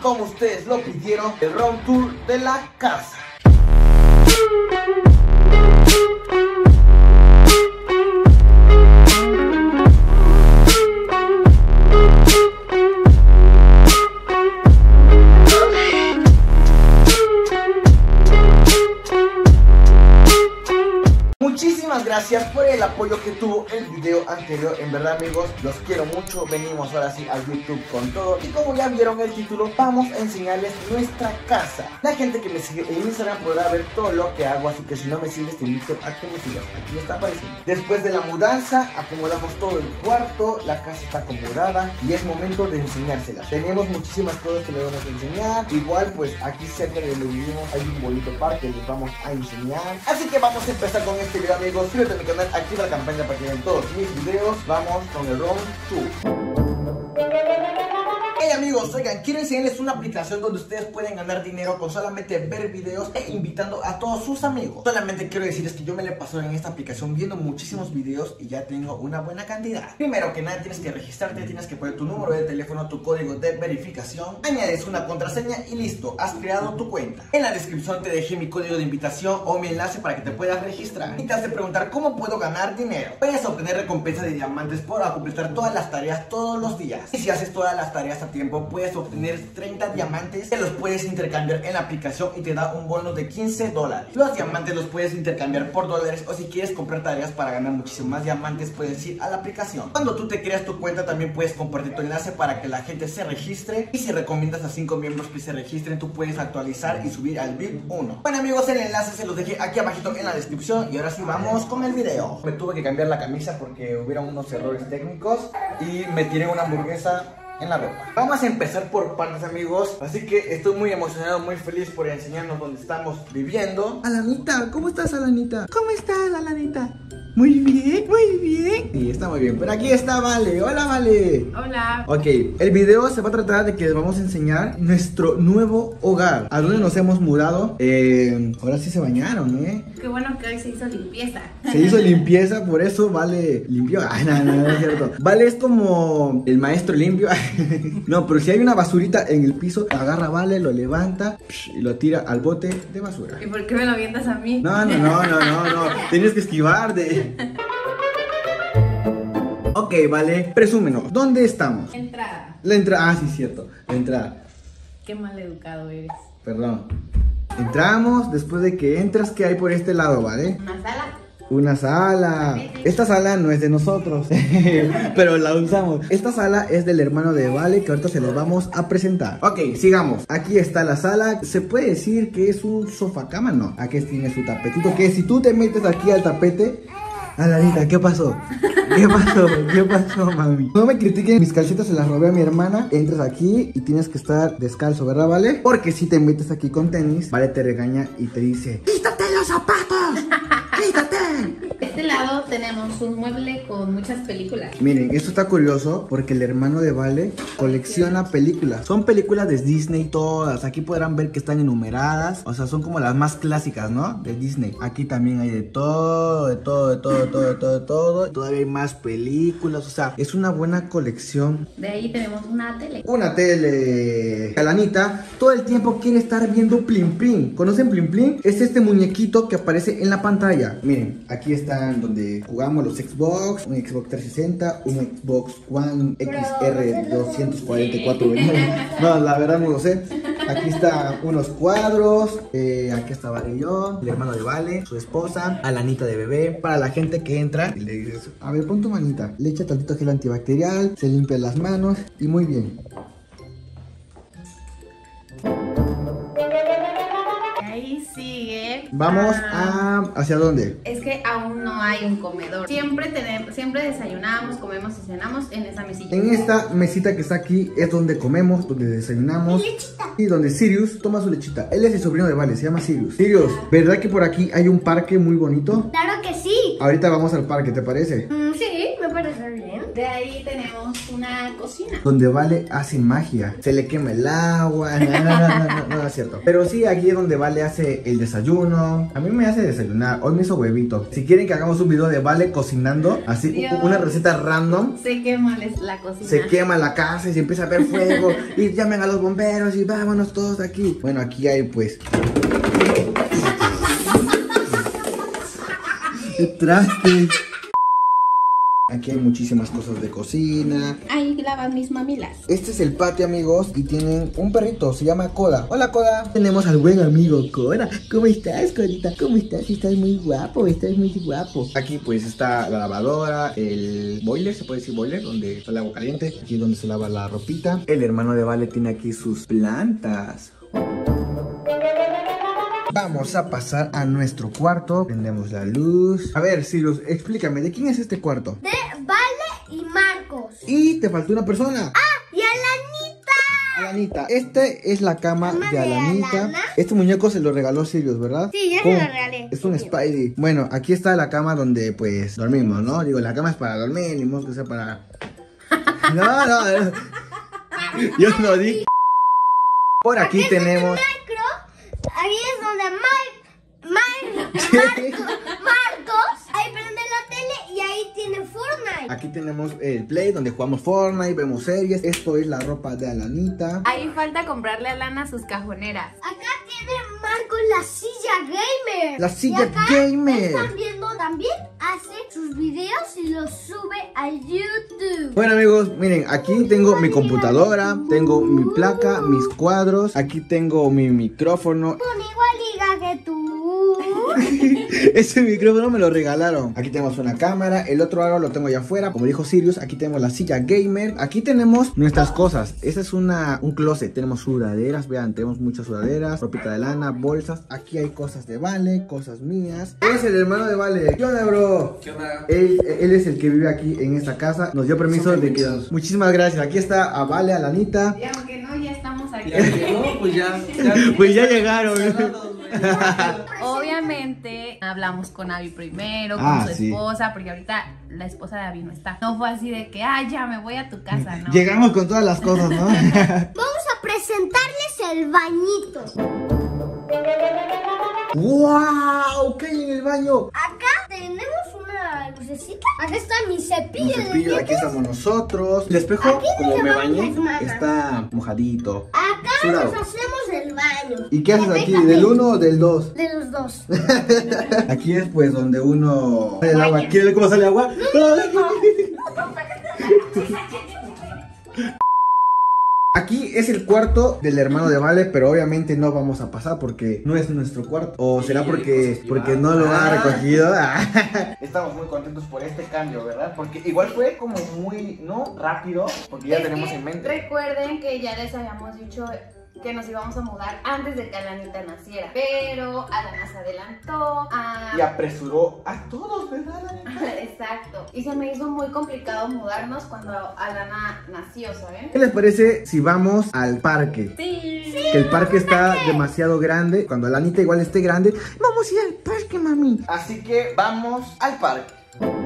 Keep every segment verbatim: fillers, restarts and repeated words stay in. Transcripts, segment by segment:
como ustedes lo pidieron, el room tour de la casa. Muchísimas gracias por el apoyo que tuvo el video anterior. En verdad, amigos, los quiero mucho. Venimos ahora sí a YouTube con todo. Y como ya vieron el título, vamos a enseñarles nuestra casa. La gente que me sigue en Instagram podrá ver todo lo que hago, así que si no me sigues te invito a que me sigas. Aquí está apareciendo. Después de la mudanza, acomodamos todo el cuarto. La casa está acomodada y es momento de enseñárselas. Tenemos muchísimas cosas que les vamos a enseñar. Igual, pues aquí cerca de donde vivimos hay un bonito parque que les vamos a enseñar. Así que vamos a empezar con este video, amigos. Suscríbete a mi canal, activa la campana para que vean todos mis videos. Vamos con el room tour. Hey amigos, oigan, quiero enseñarles una aplicación donde ustedes pueden ganar dinero con solamente ver videos e invitando a todos sus amigos. Solamente quiero decirles que yo me la he pasado en esta aplicación viendo muchísimos videos y ya tengo una buena cantidad. Primero que nada tienes que registrarte, tienes que poner tu número de teléfono, tu código de verificación, añades una contraseña y listo, has creado tu cuenta. En la descripción te dejé mi código de invitación o mi enlace para que te puedas registrar. Y te has de preguntar cómo puedo ganar dinero. Puedes obtener recompensa de diamantes por completar todas las tareas todos los días. Y si haces todas las tareas a tiempo, puedes obtener treinta diamantes que los puedes intercambiar en la aplicación y te da un bono de quince dólares. Los diamantes los puedes intercambiar por dólares, o si quieres comprar tareas para ganar muchísimo más diamantes, puedes ir a la aplicación. Cuando tú te creas tu cuenta, también puedes compartir tu enlace para que la gente se registre, y si recomiendas a cinco miembros que se registren, tú puedes actualizar y subir al V I P uno. Bueno amigos, el enlace se los dejé aquí abajito en la descripción. Y ahora sí vamos con el video. Me tuve que cambiar la camisa porque hubieron unos errores técnicos y me tiré una hamburguesa en la ropa. Vamos a empezar por partes, amigos. Así que estoy muy emocionado, muy feliz por enseñarnos dónde estamos viviendo. Alanita, ¿cómo estás, Alanita? ¿Cómo estás, Alanita? Muy bien, muy bien. Sí, está muy bien. Pero aquí está Vale. Hola, Vale. Hola. Ok, el video se va a tratar de que les vamos a enseñar nuestro nuevo hogar. A dónde nos hemos mudado. eh, Ahora sí se bañaron, eh. Qué bueno que hoy se hizo limpieza. Se hizo limpieza, por eso Vale limpió. Ay, no, no, no es cierto. Vale es como el maestro limpio. No, pero si hay una basurita en el piso, agarra Vale, lo levanta y lo tira al bote de basura. ¿Y por qué me lo avientas a mí? No, no, no, no, no, no. Tienes que esquivar de... Ok, Vale, presúmenos. ¿Dónde estamos? Entrada. La entrada, ah, sí, cierto. La entrada. Qué mal educado eres. Perdón. Entramos, después de que entras, ¿qué hay por este lado, Vale? Una sala. Una sala. Esta sala no es de nosotros, pero la usamos. Esta sala es del hermano de Vale, que ahorita se los vamos a presentar. Ok, sigamos. Aquí está la sala. Se puede decir que es un sofá cama, ¿no? Aquí tiene su tapetito, que si tú te metes aquí al tapete... Alanita, ¿qué pasó? ¿Qué pasó? ¿Qué pasó, mami? No me critiquen, mis calcetas se las robé a mi hermana. Entras aquí y tienes que estar descalzo, ¿verdad, Vale? Porque si te metes aquí con tenis, Vale te regaña y te dice: ¡quítate los zapatos! ¡Quítate! De este lado tenemos un mueble con muchas películas. Miren, esto está curioso porque el hermano de Vale colecciona películas. Son películas de Disney todas. Aquí podrán ver que están enumeradas. O sea, son como las más clásicas, ¿no? De Disney. Aquí también hay de todo, de todo, de todo, de todo, de todo, de todo. Todavía hay más películas. O sea, es una buena colección. De ahí tenemos una tele. Una tele. Alanita todo el tiempo quiere estar viendo Plim Plim. ¿Conocen Plim Plim? Es este muñequito que aparece en la pantalla. Miren, aquí están donde jugamos los Xbox, un Xbox trescientos sesenta, un Xbox One X R doscientos cuarenta y cuatro. No, la verdad no lo sé. Aquí están unos cuadros. eh, Aquí está Vale y yo, el hermano de Vale, su esposa, Alanita de bebé. Para la gente que entra y le dices: a ver, pon tu manita, le echa tantito gel antibacterial, se limpia las manos y muy bien. Ahí sigue. Vamos ah, a... ¿hacia dónde? Es que aún no hay un comedor. Siempre tenemos, siempre desayunamos, comemos y cenamos en esa mesilla. En esta mesita que está aquí es donde comemos, donde desayunamos. Y donde Sirius toma su lechita. Él es el sobrino de Vale, se llama Sirius. Sirius, ¿verdad que por aquí hay un parque muy bonito? Claro que sí. Ahorita vamos al parque, ¿te parece? Mm, sí, me parece bien. De ahí tenemos una cocina. Donde Vale hace magia. Se le quema el agua. No, no, no, no, no, no es cierto. Pero sí, aquí es donde Vale hace el desayuno. A mí me hace desayunar. Hoy me hizo huevito. Si quieren que hagamos un video de Vale cocinando, así, Dios. Una receta random. Se quema la cocina. Se quema la casa y se empieza a ver fuego. Y llamen a los bomberos y vámonos todos de aquí. Bueno, aquí hay pues... traste. Aquí hay muchísimas cosas de cocina. Ahí lavan mis mamilas. Este es el patio, amigos, y tienen un perrito, se llama Coda. Hola, Coda. Tenemos al buen amigo Coda. ¿Cómo estás, Codita? ¿Cómo estás? Estás muy guapo, estás muy guapo. Aquí pues está la lavadora, el boiler, se puede decir boiler, donde está el agua caliente. Aquí es donde se lava la ropita. El hermano de Vale tiene aquí sus plantas. Vamos a pasar a nuestro cuarto. Prendemos la luz. A ver, Sirius, explícame, ¿de quién es este cuarto? De Vale y Marcos. Y te faltó una persona. ¡Ah! ¡Y Alanita! Alanita. Esta es la cama, cama de Alanita. De Alana. Este muñeco se lo regaló Sirius, ¿verdad? Sí, yo se lo regalé. Es un Spidey. Bueno, aquí está la cama donde pues dormimos, ¿no? Digo, la cama es para dormir, ni modo que sea para... No, no, no. Yo no dije. Por aquí tenemos... Ahí es donde Mike, Mike, Marco, Marcos, ahí prende la tele y ahí tiene Fortnite. Aquí tenemos el Play donde jugamos Fortnite, vemos series. Esto es la ropa de Alanita. Ahí falta comprarle a Lana sus cajoneras. Acá tiene Marcos la silla gamer. La silla y acá gamer. Están viendo también, hace sus videos y los sube a YouTube. Bueno, amigos, miren, aquí tengo mi computadora, tengo mi placa, mis cuadros. Aquí tengo mi micrófono. Con igual liga que tú. Ese micrófono me lo regalaron. Aquí tenemos una cámara, el otro aro lo tengo allá afuera, como dijo Sirius. Aquí tenemos la silla gamer. Aquí tenemos nuestras cosas. Esta es una, un closet. Tenemos sudaderas, vean, tenemos muchas sudaderas, ropita de lana, bolsas. Aquí hay cosas de Vale, cosas mías. Es el hermano de Vale. ¿Qué onda, bro? ¿Qué onda? Él, él es el que vive aquí en esta casa. Nos dio permiso de quedarnos. Muchísimas gracias. Aquí está a Vale, a Lanita. Y aunque no, ya estamos aquí. Ya llegó, pues ya, ya, pues ya llegaron. Obviamente hablamos con Abby primero, con ah, su sí. esposa, porque ahorita la esposa de Abby no está. No fue así de que, ah, ya me voy a tu casa, ¿no? Llegamos con todas las cosas, ¿no? Vamos a presentarles el bañito. ¡Wow! ¿Qué hay en el baño? Acá tenemos una lucecita. Acá está mi cepillo, Un cepillo, de aquí estamos nosotros. El espejo, aquí como me lavamos bañé, las manos. está mojadito. Acá Sudado. nos hacemos el baño. ¿Y qué haces Déjame. aquí? ¿Del uno o del dos? De los dos. Aquí es pues donde uno... El agua. ¿Quieres ver cómo sale agua? Aquí es el cuarto del hermano de Vale, pero obviamente no vamos a pasar porque no es nuestro cuarto. O será porque, porque no lo ha recogido. Estamos muy contentos por este cambio, ¿verdad? Porque igual fue como muy, ¿no? Rápido, porque ya Es tenemos que en mente. Recuerden que ya les habíamos dicho que nos íbamos a mudar antes de que Alanita naciera. Pero Alana se adelantó a... Y apresuró a todos, ¿verdad? Exacto. Y se me hizo muy complicado mudarnos cuando Alana nació, ¿saben? ¿Qué les parece si vamos al parque? Sí. Que el parque está demasiado grande. Cuando Alanita igual esté grande, vamos a ir al parque, mami. Así que vamos al parque.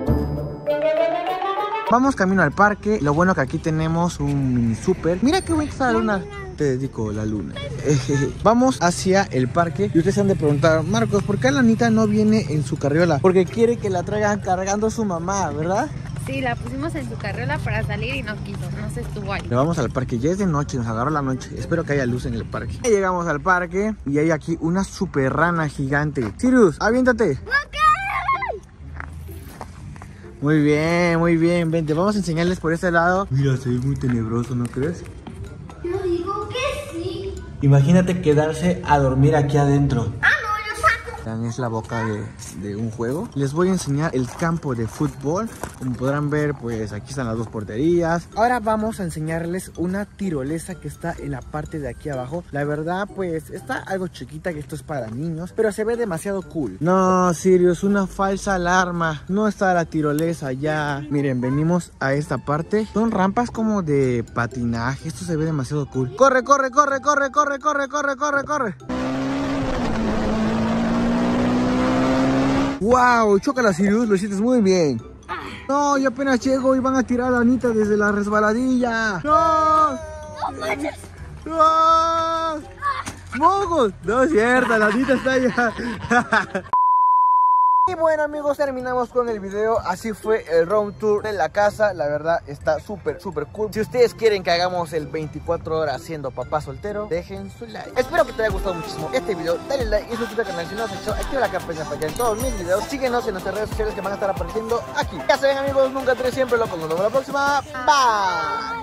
Vamos camino al parque. Lo bueno que aquí tenemos un mini super. Mira qué bonita está la luna. Te dedico la luna. Vamos hacia el parque. Y ustedes se han de preguntar, Marcos, ¿por qué Alanita no viene en su carriola? Porque quiere que la traigan cargando su mamá, ¿verdad? Sí, la pusimos en su carriola para salir y no quiso, no se estuvo ahí. Le vamos al parque, ya es de noche, nos agarró la noche. Espero que haya luz en el parque. Ya llegamos al parque y hay aquí una super rana gigante. Sirius, aviéntate. Muy bien, muy bien. Vente, vamos a enseñarles por este lado. Mira, se ve muy tenebroso, ¿no crees? Yo digo que sí. Imagínate quedarse a dormir aquí adentro. Ah, no, lo saco. Es la boca de, de un juego. Les voy a enseñar el campo de fútbol. Como podrán ver, pues aquí están las dos porterías. Ahora vamos a enseñarles una tirolesa que está en la parte de aquí abajo. La verdad, pues está algo chiquita, que esto es para niños, pero se ve demasiado cool. No, Sirius, una falsa alarma. No está la tirolesa ya. Miren, venimos a esta parte. Son rampas como de patinaje. Esto se ve demasiado cool. Corre, corre, corre, corre, corre, corre, corre, corre, corre. ¡Wow! Chócala, Sirius, lo hiciste muy bien. No, yo apenas llego y van a tirar a Anita desde la resbaladilla. No. No. ¡Mogos! No es cierto, la Anita está allá. Y bueno amigos, terminamos con el video. Así fue el room tour de la casa. La verdad está súper, súper cool. Si ustedes quieren que hagamos el veinticuatro horas siendo papá soltero, dejen su like. Espero que te haya gustado muchísimo este video. Dale like y suscríbete al canal si no has hecho. Activa la campanita para que en todos mis videos. Síguenos en nuestras redes sociales que van a estar apareciendo aquí. Ya saben amigos, nunca tres, siempre locos. Nos vemos la próxima. Bye.